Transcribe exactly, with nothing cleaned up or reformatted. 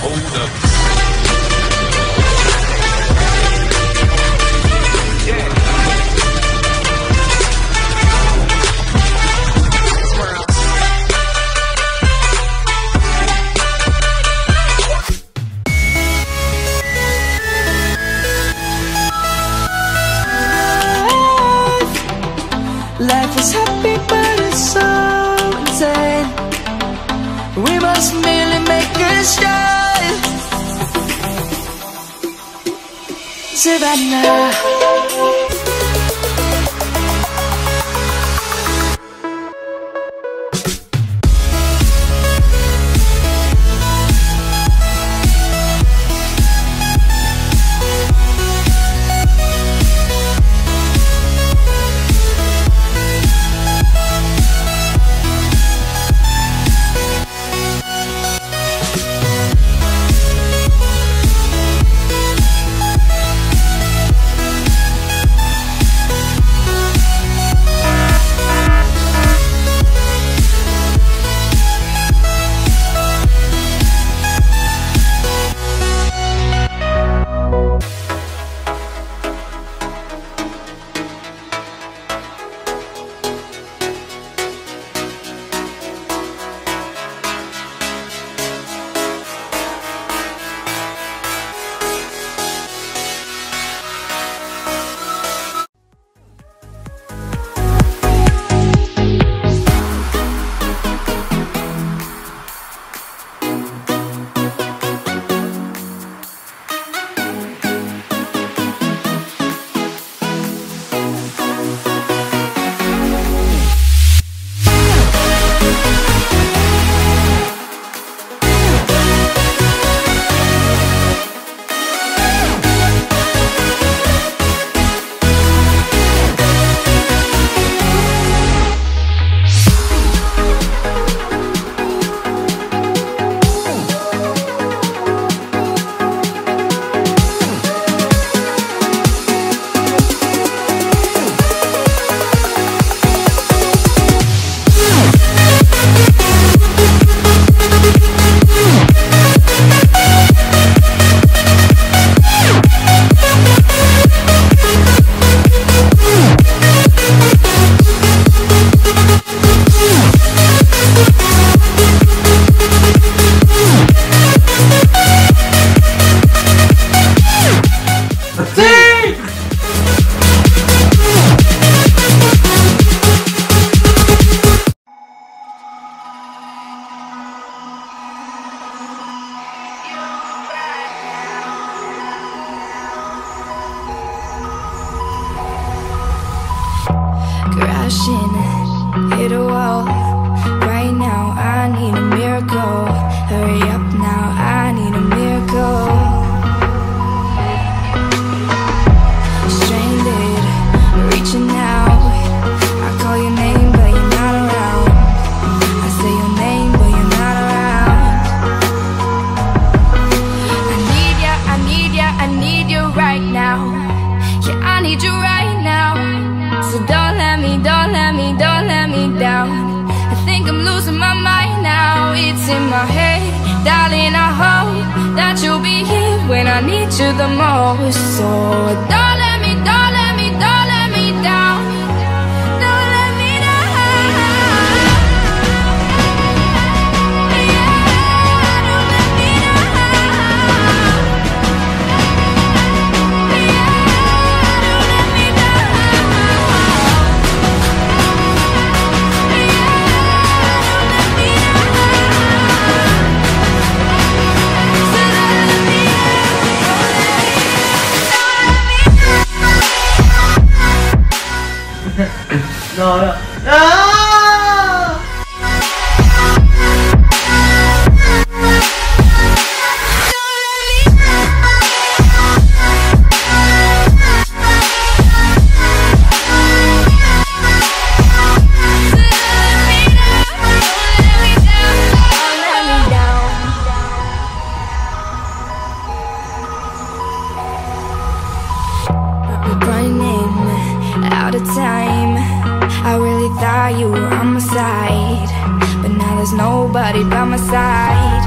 Hold up. Life is happy but it's so insane. We must merely make a start. Savannah. Crashing, hit a wall. Right now I need a miracle. Hurry up now, I need a miracle. Stranded, reaching out. I call your name but you're not around. I say your name but you're not around. I need ya, I need ya, I need you right now. Yeah, I need you right now. So don't let me, don't let me, don't let me down. I think I'm losing my mind now. It's in my head, darling, I hope that you'll be here when I need you the most. So don't let me, don't let me, don't let me down. Don't let me down. Yeah, don't let me down. Yeah, don't let me down. No, no. No! Running out of time. I really thought you were on my side, but now there's nobody by my side.